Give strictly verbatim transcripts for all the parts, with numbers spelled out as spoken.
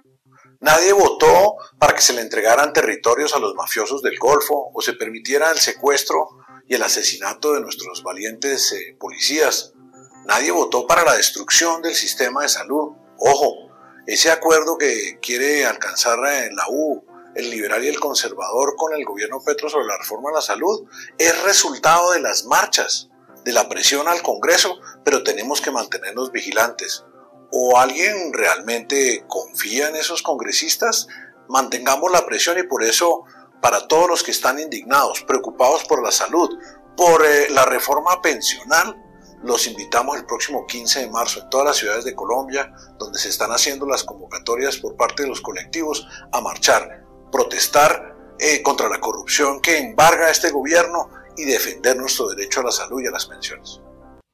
Nadie votó para que se le entregaran territorios a los mafiosos del Golfo o se permitiera el secuestro y el asesinato de nuestros valientes eh, policías. Nadie votó para la destrucción del sistema de salud. Ojo, ese acuerdo que quiere alcanzar en la U, el liberal y el conservador con el gobierno Petro sobre la reforma a la salud, es resultado de las marchas, de la presión al Congreso, pero tenemos que mantenernos vigilantes. ¿O alguien realmente confía en esos congresistas? Mantengamos la presión y por eso, para todos los que están indignados, preocupados por la salud, por eh, la reforma pensional, los invitamos el próximo quince de marzo en todas las ciudades de Colombia, donde se están haciendo las convocatorias por parte de los colectivos, a marchar, protestar eh, contra la corrupción que embarga a este gobierno y defender nuestro derecho a la salud y a las pensiones.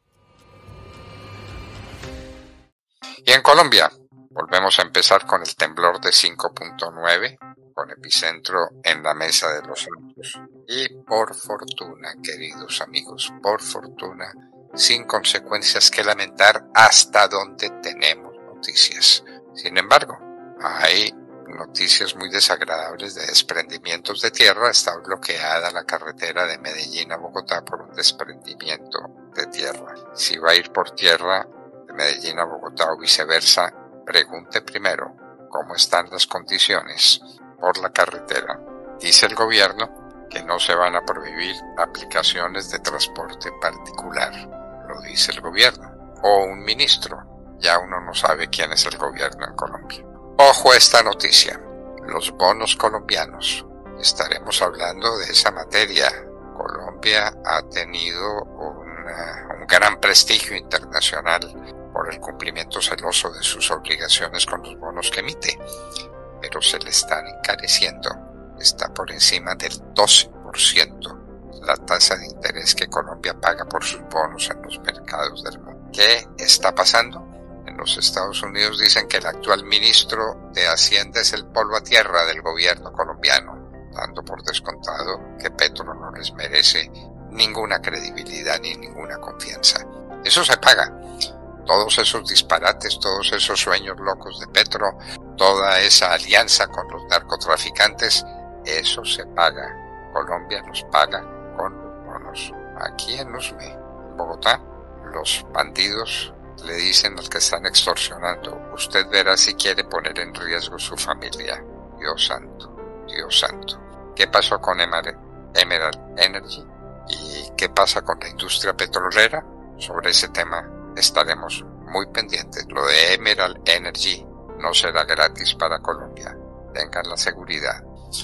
Y en Colombia, volvemos a empezar con el temblor de cinco punto nueve, con epicentro en la Mesa de los Santos. Y por fortuna, queridos amigos, por fortuna, sin consecuencias que lamentar hasta donde tenemos noticias. Sin embargo, hay noticias muy desagradables de desprendimientos de tierra. Está bloqueada la carretera de Medellín a Bogotá por un desprendimiento de tierra. Si va a ir por tierra de Medellín a Bogotá o viceversa, pregunte primero cómo están las condiciones por la carretera. Dice el gobierno que no se van a prohibir aplicaciones de transporte particular. Lo dice el gobierno. O un ministro. Ya uno no sabe quién es el gobierno en Colombia. Ojo a esta noticia. Los bonos colombianos. Estaremos hablando de esa materia. Colombia ha tenido una, un gran prestigio internacional por el cumplimiento celoso de sus obligaciones con los bonos que emite, pero se le están encareciendo. Está por encima del doce por ciento la tasa de interés que Colombia paga por sus bonos en los mercados del mundo. ¿Qué está pasando? En los Estados Unidos dicen que el actual ministro de Hacienda es el polvo a tierra del gobierno colombiano, dando por descontado que Petro no les merece ninguna credibilidad ni ninguna confianza. Eso se paga. Todos esos disparates, todos esos sueños locos de Petro, toda esa alianza con los narcotraficantes, eso se paga. Colombia nos paga con los bonos. Aquí en Usme, en Bogotá, los bandidos le dicen al que están extorsionando: usted verá si quiere poner en riesgo su familia. Dios santo, Dios santo. ¿Qué pasó con Emerald Energy? ¿Y qué pasa con la industria petrolera? Sobre ese tema estaremos muy pendientes. Lo de Emerald Energy no será gratis para Colombia. Tengan la seguridad.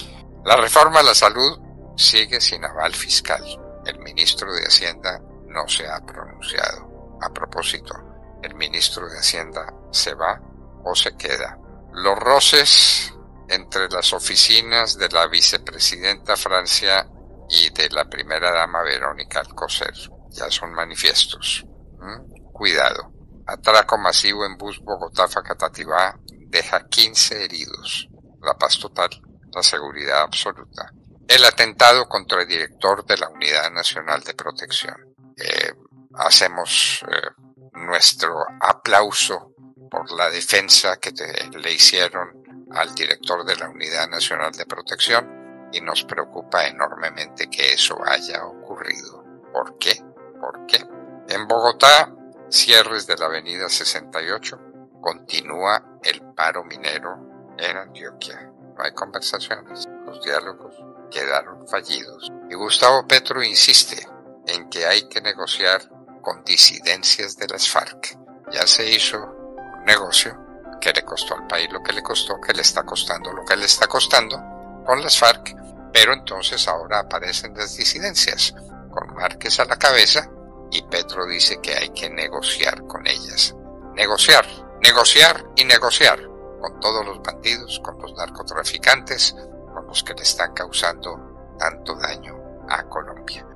La reforma a la salud sigue sin aval fiscal. El ministro de Hacienda no se ha pronunciado. A propósito, ¿el ministro de Hacienda se va o se queda? Los roces entre las oficinas de la vicepresidenta Francia y de la primera dama Verónica Alcocer ya son manifiestos. ¿Mm? Cuidado. Atraco masivo en bus Bogotá-Facatativá deja quince heridos. La paz total, la seguridad absoluta. El atentado contra el director de la Unidad Nacional de Protección. Eh, hacemos eh, nuestro aplauso por la defensa que te, le hicieron al director de la Unidad Nacional de Protección y nos preocupa enormemente que eso haya ocurrido. ¿Por qué? ¿Por qué? En Bogotá, cierres de la avenida sesenta y ocho, continúa el paro minero en Antioquia. No hay conversaciones, los diálogos quedaron fallidos. Y Gustavo Petro insiste en que hay que negociar con disidencias de las FARC. Ya se hizo un negocio que le costó al país lo que le costó, que le está costando lo que le está costando con las FARC, pero entonces ahora aparecen las disidencias, con Márquez a la cabeza, y Petro dice que hay que negociar con ellas. Negociar, negociar y negociar con todos los bandidos, con los narcotraficantes, con los que le están causando tanto daño a Colombia.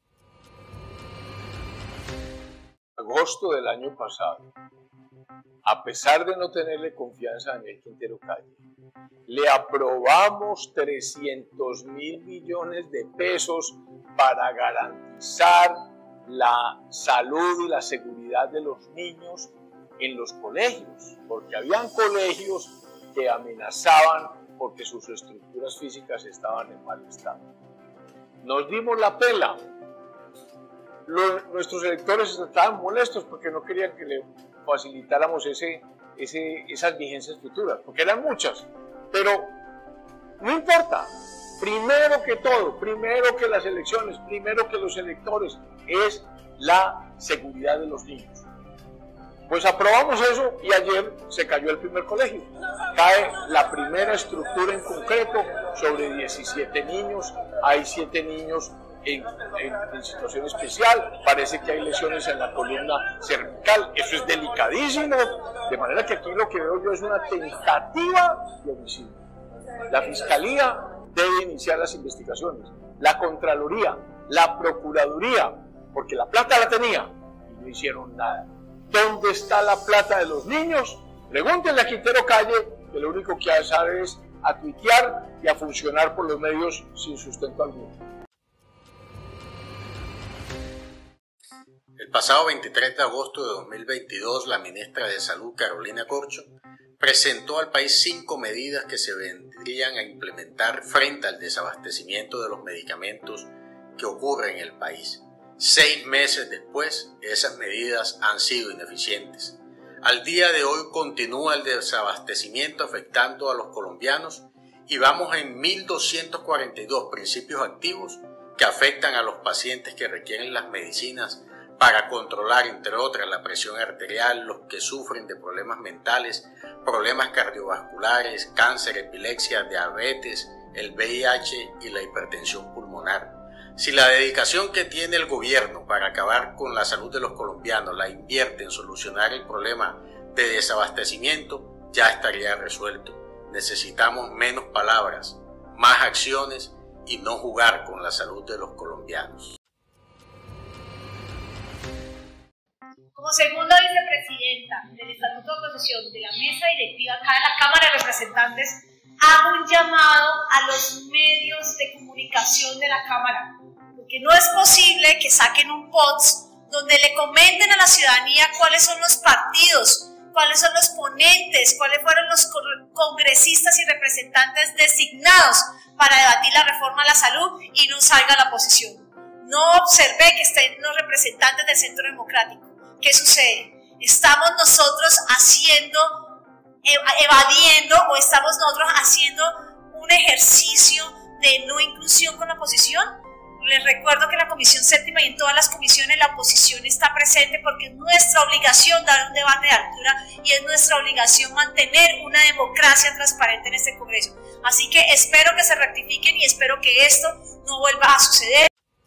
Agosto del año pasado, a pesar de no tenerle confianza a Daniel Quintero Calle, le aprobamos trescientos mil millones de pesos para garantizar la salud y la seguridad de los niños en los colegios, porque habían colegios que amenazaban porque sus estructuras físicas estaban en mal estado. Nos dimos la pela. Los, nuestros electores estaban molestos porque no querían que le facilitáramos ese, ese, esas vigencias futuras, porque eran muchas. Pero no importa. Primero que todo, primero que las elecciones, primero que los electores, es la seguridad de los niños. Pues aprobamos eso y ayer se cayó el primer colegio. Cae la primera estructura en concreto sobre diecisiete niños. Hay siete niños en, en, en situación especial. Parece que hay lesiones en la columna cervical. Eso es delicadísimo. De manera que aquí lo que veo yo es una tentativa de homicidio. La Fiscalía debe iniciar las investigaciones. La Contraloría, la Procuraduría, porque la plata la tenía y no hicieron nada. ¿Dónde está la plata de los niños? Pregúntenle a Quintero Calle, que lo único que sabe es a tuitear y a funcionar por los medios sin sustento alguno. El pasado veintitrés de agosto de dos mil veintidós, la ministra de Salud, Carolina Corcho, presentó al país cinco medidas que se vendrían a implementar frente al desabastecimiento de los medicamentos que ocurre en el país. Seis meses después, esas medidas han sido ineficientes. Al día de hoy continúa el desabastecimiento afectando a los colombianos y vamos en mil doscientos cuarenta y dos principios activos que afectan a los pacientes que requieren las medicinas para controlar, entre otras, la presión arterial, los que sufren de problemas mentales, problemas cardiovasculares, cáncer, epilepsia, diabetes, el V I H y la hipertensión pulmonar. Si la dedicación que tiene el gobierno para acabar con la salud de los colombianos la invierte en solucionar el problema de desabastecimiento, ya estaría resuelto. Necesitamos menos palabras, más acciones y no jugar con la salud de los colombianos. Como segunda vicepresidenta del Estatuto de Posesión de la Mesa Directiva acá en la Cámara de Representantes, hago un llamado a los medios de comunicación de la Cámara, porque no es posible que saquen un P O T S donde le comenten a la ciudadanía cuáles son los partidos, cuáles son los ponentes, cuáles fueron los congresistas y representantes designados para debatir la reforma a la salud y no salga la oposición. No observé que estén los representantes del Centro Democrático. ¿Qué sucede? ¿Estamos nosotros haciendo, evadiendo o estamos nosotros haciendo un ejercicio de no inclusión con la oposición? Les recuerdo que en la Comisión Séptima y en todas las comisiones la oposición está presente porque es nuestra obligación dar un debate de altura y es nuestra obligación mantener una democracia transparente en este Congreso. Así que espero que se rectifiquen y espero que esto no vuelva a suceder.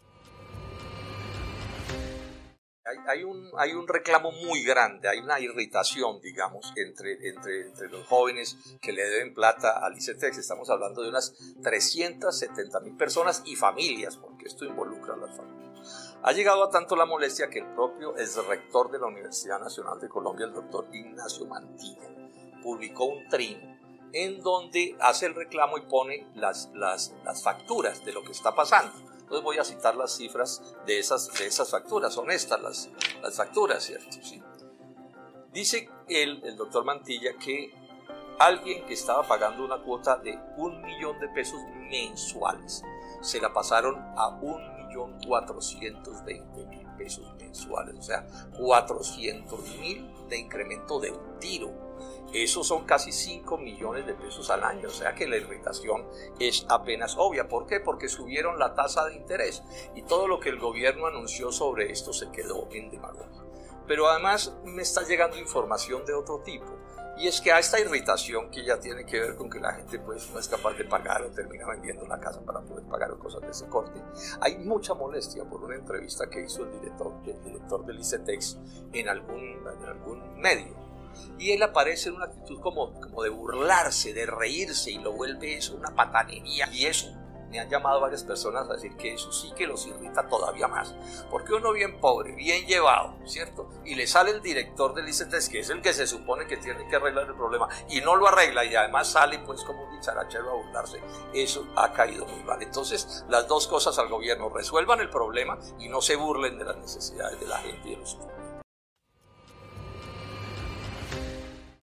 Hay, hay, un, hay un reclamo muy grande, hay una irritación, digamos, entre, entre, entre los jóvenes que le deben plata al ICETEX. Estamos hablando de unas trescientas setenta mil personas y familias, porque esto involucra a las familias. Ha llegado a tanto la molestia que el propio exrector de la Universidad Nacional de Colombia, el doctor Ignacio Mantilla, publicó un trino en donde hace el reclamo y pone las, las, las facturas de lo que está pasando. Entonces voy a citar las cifras de esas, de esas facturas, son estas las, las facturas, ¿cierto? Sí. Dice el, el doctor Mantilla que alguien que estaba pagando una cuota de un millón de pesos mensuales, se la pasaron a un millón cuatrocientos veinte mil pesos mensuales, o sea, cuatrocientos mil de incremento de un tiro. Eso son casi cinco millones de pesos al año, o sea que la irritación es apenas obvia. ¿Por qué? Porque subieron la tasa de interés y todo lo que el gobierno anunció sobre esto se quedó en demagogia. Pero además me está llegando información de otro tipo, y es que a esta irritación que ya tiene que ver con que la gente pues no es capaz de pagar o termina vendiendo la casa para poder pagar o cosas de ese corte, hay mucha molestia por una entrevista que hizo el director, el director del ICETEX en algún, en algún medio. Y él aparece en una actitud como, como de burlarse, de reírse, y lo vuelve eso una patanería. Y eso me han llamado varias personas a decir que eso sí que los irrita todavía más, porque uno bien pobre, bien llevado, ¿cierto? Y le sale el director del ICETEX, que es el que se supone que tiene que arreglar el problema, y no lo arregla, y además sale pues como un dicharachero a burlarse. Eso ha caído muy mal. Entonces, las dos cosas al gobierno: resuelvan el problema y no se burlen de las necesidades de la gente y de los